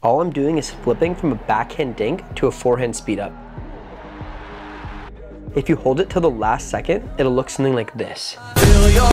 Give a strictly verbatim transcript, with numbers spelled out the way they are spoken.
All I'm doing is flipping from a backhand dink to a forehand speed up. If you hold it till the last second, it'll look something like this.